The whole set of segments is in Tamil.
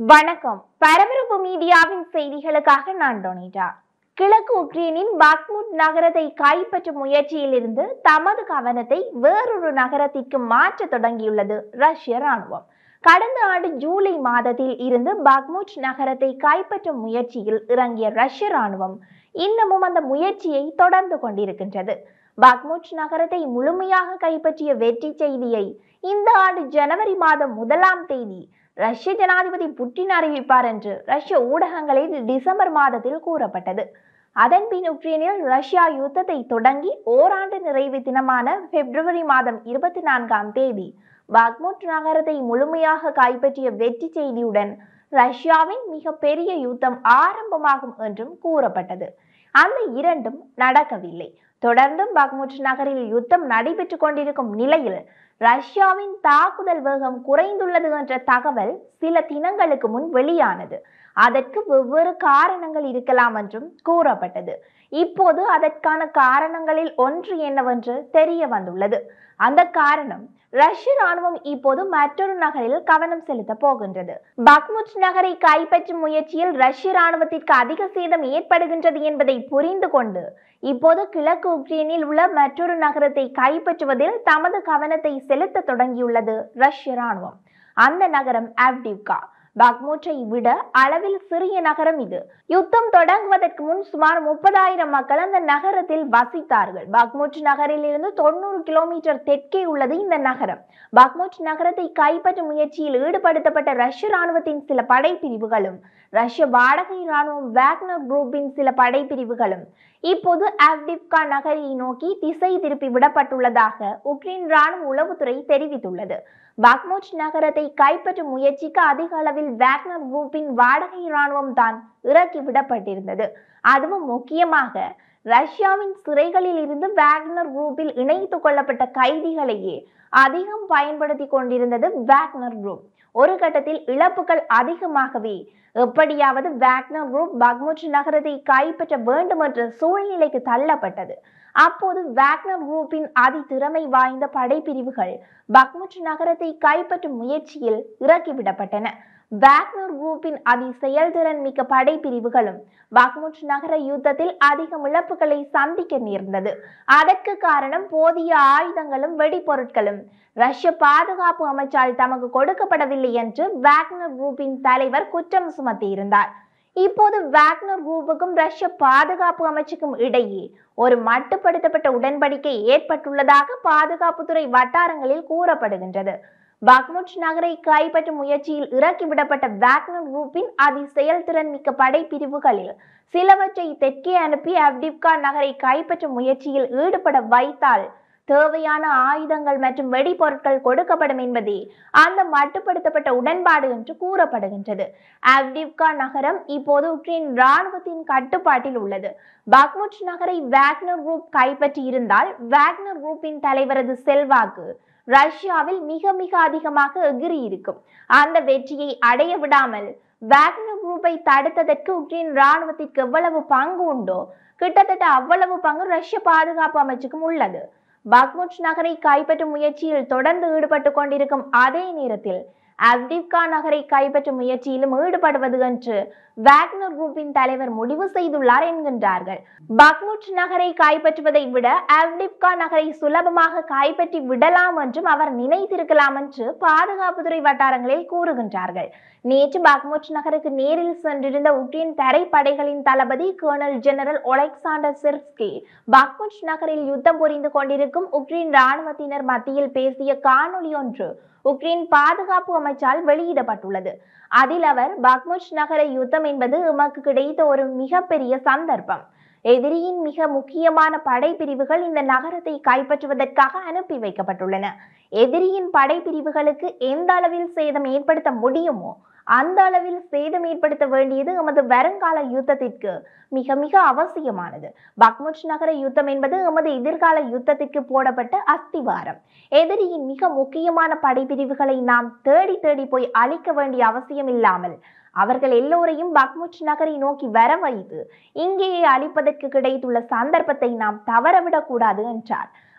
வணக்கம். பரபரப்பு மீடியாவின் செய்திகளுக்காக நான் டொனிட்டா. கிழக்கு உக்ரைனின் பாக்முட் நகரத்தை கைப்பற்றும் முயற்சியில் இருந்து தமது கவனத்தை வேறொரு நகரத்திற்கு மாற்ற தொடங்கியுள்ளது ரஷ்ய ராணுவம். கடந்த ஆண்டு ஜூலை மாதத்தில் இருந்து பாக்முட் நகரத்தை கைப்பற்றும் முயற்சியில் இறங்கிய ரஷ்ய ராணுவம் இன்னமும் அந்த முயற்சியை தொடர்ந்து கொண்டிருக்கின்றது. பாக்முட் நகரத்தை முழுமையாக கைப்பற்றிய வெற்றி செய்தியை இந்த ஆண்டு ஜனவரி மாதம் 1ஆம் தேதி ரஷ்ய ஜனாதிபதி புட்டின் அறிவிப்பார் என்று ரஷ்ய ஊடகங்களில் டிசம்பர் மாதத்தில் கூறப்பட்டது. அதன்பின் உக்ரைனில் ரஷ்யா யுத்தத்தை தொடங்கி ஓராண்டு நிறைவு தினமான பிப்ரவரி மாதம் 24ஆம் தேதி பாக்முட் நகரத்தை முழுமையாக கைப்பற்றிய வெற்றி செய்தியுடன் ரஷ்யாவின் மிக பெரிய யுத்தம் ஆரம்பமாகும் என்றும் கூறப்பட்டது. அந்த இரண்டும் நடக்கவில்லை. தொடர்ந்தும் பாக்முட் நகரில் யுத்தம் நடைபெற்றுக் கொண்டிருக்கும் நிலையில் ரஷ்யாவின் தாக்குதல் வேகம் குறைந்துள்ளது என்ற தகவல் சில தினங்களுக்கு முன் வெளியானது. அதற்கு வெவ்வேறு காரணங்கள் இருக்கலாம் என்றும் கூறப்பட்டது. இப்போது அதற்கான காரணங்களில் ஒன்று என்னவென்று தெரிய வந்துள்ளது. அந்த காரணம் ரஷ்ய ராணுவம் இப்போது மற்றொரு நகரில் கவனம் செலுத்த போகின்றது. பாக்முட் நகரை கைப்பற்றும் முயற்சியில் ரஷ்ய ராணுவத்திற்கு அதிக சேதம் ஏற்படுகின்றது என்பதை புரிந்து கொண்டு இப்போது கிழக்கு உக்ரைனில் உள்ள மற்றொரு நகரத்தை கைப்பற்றுவதில் தமது கவனத்தை செலுத்த தொடங்கியுள்ளது ரஷ்ய ராணுவம். அந்த நகரம் ஆவ்டிவ்கா. பாக்முட்டை விட அளவில் சிறிய நகரம் இது. யுத்தம் தொடங்குவதற்கு முன் சுமார் 30,000 மக்கள் அந்த நகரத்தில் வசித்தார்கள். பாக்முட் நகரில் இருந்து 90 கிலோமீட்டர் தெற்கே உள்ளது இந்த நகரம். பாக்முட் நகரத்தை கைப்பற்றும் முயற்சியில் ஈடுபடுத்தப்பட்ட ரஷ்ய ராணுவத்தின் சில படைப்பிரிவுகளும் ரஷ்ய வாடகை ராணுவம் வாக்னர் குரூப்பின் சில படைப்பிரிவுகளும் இப்போது ஆவ்டிவ்கா நகரை நோக்கி திசை திருப்பி விடப்பட்டுள்ளதாக உக்ரைன் ராணுவ உளவுத்துறை தெரிவித்துள்ளது. பாக்முட் நகரத்தை கைப்பற்றும் முயற்சிக்கு அதிக அளவில் வாக்னர் குரூப்பின் வாடகை ராணுவம் தான் இறக்கி விடப்பட்டிருந்தது. அதுவும் முக்கியமாக ரஷ்யாவின் சிறைகளில் இருந்து வாக்னர் குரூப்பில் இணைத்துக் கொள்ளப்பட்ட கைதிகளையே அதிகம் பயன்படுத்தி கொண்டிருந்தது வாக்னர் குரூப். ஒரு கட்டத்தில் இழப்புகள் அதிகமாகவே எப்படியாவது வாக்னர் குரூப் பாக்முட் நகரத்தை கைப்பற்ற வேண்டும் என்ற சூழ்நிலைக்கு தள்ளப்பட்டது. அப்போது வாக்னர் குரூப்பின் அதிதிறமை வாய்ந்த படைப்பிரிவுகள் பாக்முட் நகரத்தை கைப்பற்றும் முயற்சியில் இறக்கிவிடப்பட்டன. வாக்னர் குரூப்பின் செயல்திறன் மிக்க படைப்பிரிவுகளும் பாக்முட் நகர யுத்தத்தில் அதிக இழப்புகளை சந்திக்க நேர்ந்தது. அதற்கு காரணம் போதிய ஆயுதங்களும் வெடிபொருட்களும் ரஷ்ய பாதுகாப்பு அமைச்சால் தமக்கு கொடுக்கப்படவில்லை என்று வாக்னர் குரூப்பின் தலைவர் குற்றம் சுமத்தியிருந்தார். இப்போது வாக்னர் குரூப்புக்கும் ரஷ்ய பாதுகாப்பு அமைச்சுக்கும் இடையே ஒரு மட்டுப்படுத்தப்பட்ட உடன்படிக்கை ஏற்பட்டுள்ளதாக பாதுகாப்புத்துறை வட்டாரங்களில் கூறப்படுகின்றது. பாக்முட் நகரை கைப்பற்றும் முயற்சியில் இறக்கிவிடப்பட்ட வாக்னர் குரூப்பின் செயல்திறன் மிக்க படைப்பிரிவுகளில் சிலவற்றை தெற்கே அனுப்பி ஆவ்டிவ்கா நகரை கைப்பற்றும் முயற்சியில் ஈடுபட வைத்தால் தேவையான ஆயுதங்கள் மற்றும் வெடிபொருட்கள் கொடுக்கப்படும் என்பதே அந்த மட்டுப்படுத்தப்பட்ட உடன்பாடு என்று கூறப்படுகின்றது. ஆவ்டிவ்கா நகரம் இப்போது உக்ரைன் ராணுவத்தின் கட்டுப்பாட்டில் உள்ளது. பாக்முட் நகரை வாக்னர் குரூப் கைப்பற்றி இருந்தால் வாக்னர் குரூப்பின் தலைவரது செல்வாக்கு ரஷ்யாவில் மிக மிக அதிகமாக எகிரி இருக்கும். அந்த வெற்றியை அடைய விடாமல் வாக்னர் குரூப்பை தடுத்ததற்கு உக்ரைன் ராணுவத்திற்கு எவ்வளவு பங்கு உண்டோ கிட்டத்தட்ட அவ்வளவு பங்கு ரஷ்ய பாதுகாப்பு அமைச்சுக்கும் உள்ளது. பாக்முட் நகரை கைப்பற்றும் முயற்சியில் தொடர்ந்து ஈடுபட்டு கொண்டிருக்கும் அதே நேரத்தில் ஆவ்டிவ்கா நகரை கைப்பற்றும் முயற்சியிலும் ஈடுபடுவது என்று வாக்னர் குரூப்பின் தலைவர் முடிவு செய்துள்ளார் என்கின்றார்கள். பாக்முட் நகரை கைப்பற்றுவதை விட ஆவ்டிவ்கா நகரை சுலபமாக கைப்பற்றி விடலாம் என்றும் அவர் நினைத்திருக்கலாம் என்று பாதுகாப்புத்துறை வட்டாரங்களில் கூறுகின்றார்கள். நேற்று பாக்முட் நகருக்கு நேரில் சென்றிருந்த உக்ரைன் தரைப்படைகளின் தளபதி colonel general Oleksandr Syrskyi Bakhmut நகரில் யுத்தம் புரிந்து கொண்டிருக்கும் உக்ரைன் ராணுவத்தினர் மத்தியில் பேசிய காணொலி ஒன்று உக்ரைன் பாதுகாப்பு அமைச்சால் வெளியிடப்பட்டுள்ளது. அதில் அவர் பாக்முட் நகர யுத்தம் என்பது எமக்கு கிடைத்த ஒரு மிகப்பெரிய சந்தர்ப்பம். எதிரியின் மிக முக்கியமான படைப்பிரிவுகள் இந்த நகரத்தை கைப்பற்றுவதற்காக அனுப்பி வைக்கப்பட்டுள்ளன. எதிரியின் படைப்பிரிவுகளுக்கு எந்த அளவில் சேதம் ஏற்படுத்த முடியுமோ அந்த அளவில் சேதம் ஏற்படுத்த வேண்டியது எமது வருங்கால யுத்தத்திற்கு மிக மிக அவசியமானது. பாக்முட் நகர யுத்தம் என்பது எமது எதிர்கால யுத்தத்திற்கு போடப்பட்ட அஸ்திவாரம். எதிரியின் மிக முக்கியமான படைப்பிரிவுகளை நாம் தேடி தேடி போய் அழிக்க வேண்டிய அவசியம் இல்லாமல் அவர்கள் எல்லோரையும் பாக்முட் நகரை நோக்கி வர வைத்து இங்கேயே அழிப்பதற்கு கிடைத்துள்ள சந்தர்ப்பத்தை நாம் தவறவிடக் கூடாது என்றார்.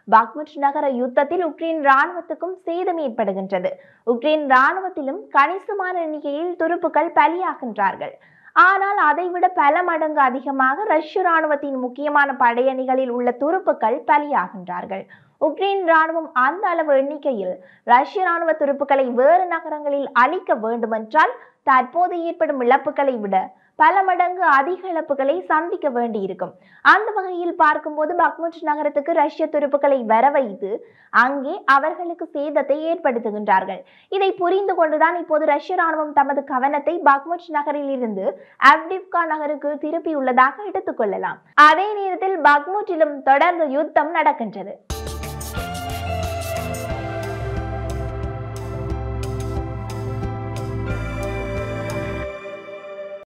பாக்முட் நகர யுத்தத்தில் உக்ரைன் ராணுவத்துக்கும் சேதம் ஏற்படுகின்றது. உக்ரைன் ராணுவத்திலும் கணிசமான எண்ணிக்கையில் துருப்புக்கள் பலியாகின்றார்கள். ஆனால் அதைவிட பல மடங்கு அதிகமாக ரஷ்ய ராணுவத்தின் முக்கியமான படையணிகளில் உள்ள துருப்புக்கள் பலியாகின்றார்கள். உக்ரைன் ராணுவம் அந்த அளவு எண்ணிக்கையில் ரஷ்ய ராணுவ துருப்புக்களை வேறு நகரங்களில் அளிக்க வேண்டுமென்றால் தற்போது ஏற்படும் இழப்புகளை விட பல மடங்கு அதிக இழப்புகளை சந்திக்க வேண்டியிருக்கும். அந்த வகையில் பார்க்கும்போது பக்முட் நகரத்துக்கு ரஷ்ய துருப்புக்களை வரவைத்து அங்கே அவர்களுக்கு சேதத்தை ஏற்படுத்துகின்றார்கள். இதை புரிந்து கொண்டுதான் இப்போது ரஷ்ய ராணுவம் தமது கவனத்தை பக்முட் நகரில் இருந்து அவ்டிவ்கா நகருக்கு திருப்பியுள்ளதாக எடுத்துக்கொள்ளலாம். அதே நேரத்தில் பக்முட்டிலும் தொடர்ந்து யுத்தம் நடக்கின்றது.